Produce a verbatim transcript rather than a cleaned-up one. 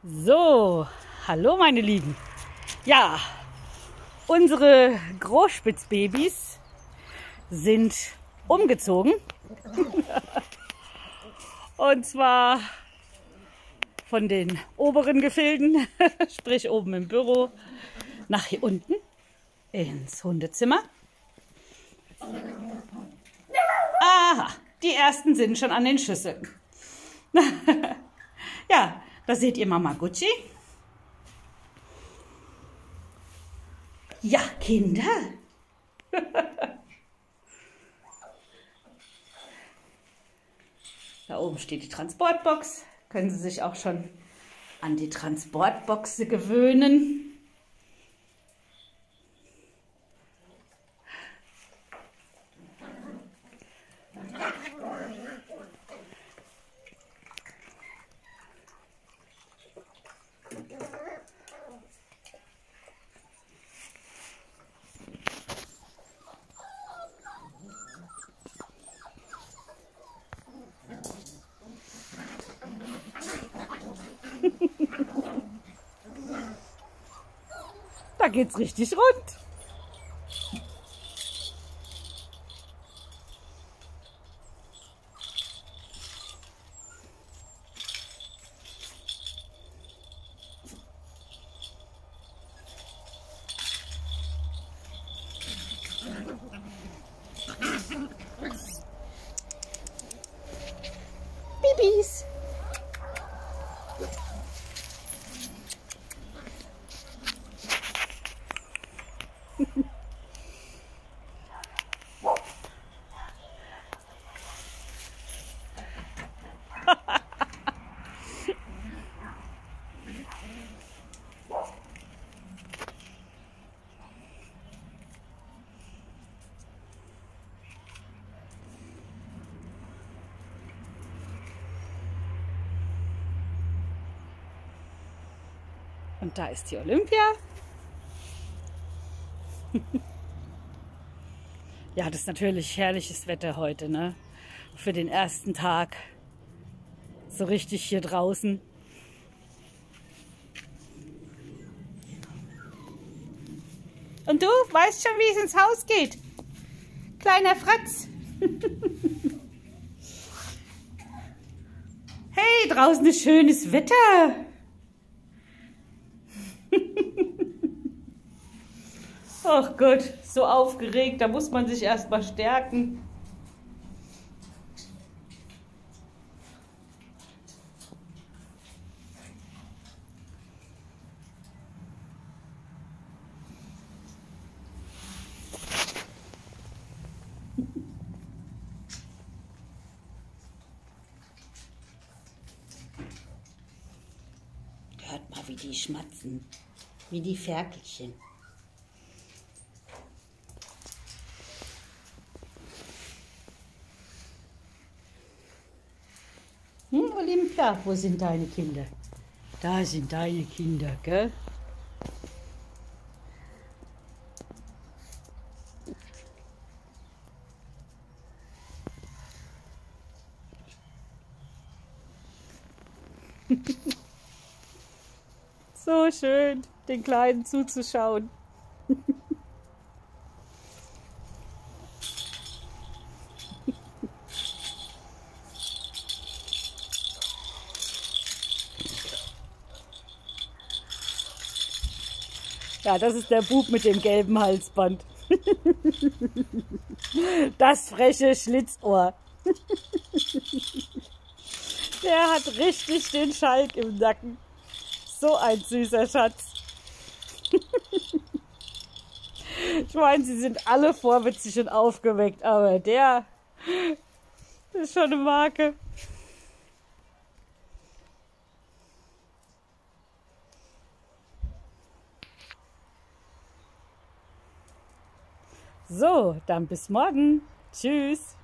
So, hallo meine Lieben. Ja, unsere Großspitzbabys sind umgezogen. Und zwar von den oberen Gefilden, sprich oben im Büro, nach hier unten ins Hundezimmer. Aha, die ersten sind schon an den Schüsseln. Ja, da seht ihr Mama Gucci. Ja, Kinder. Da oben steht die Transportbox. Können Sie sich auch schon an die Transportbox gewöhnen. Da geht's richtig rund. Bibis. Und da ist die Olympia. Ja, das ist natürlich herrliches Wetter heute, ne? Für den ersten Tag. So richtig hier draußen. Und du weißt schon, wie es ins Haus geht? Kleiner Fratz. Hey, draußen ist schönes Wetter. Ach Gott, so aufgeregt, da muss man sich erst mal stärken. Hört mal, wie die schmatzen, wie die Ferkelchen. Hm, Olympia, wo sind deine Kinder? Da sind deine Kinder, gell? So schön, den Kleinen zuzuschauen. Ja, das ist der Bub mit dem gelben Halsband. Das freche Schlitzohr. Der hat richtig den Schalk im Nacken. So ein süßer Schatz. Ich meine, sie sind alle vorwitzig und aufgeweckt, aber der ist schon eine Marke. So, dann bis morgen. Tschüss.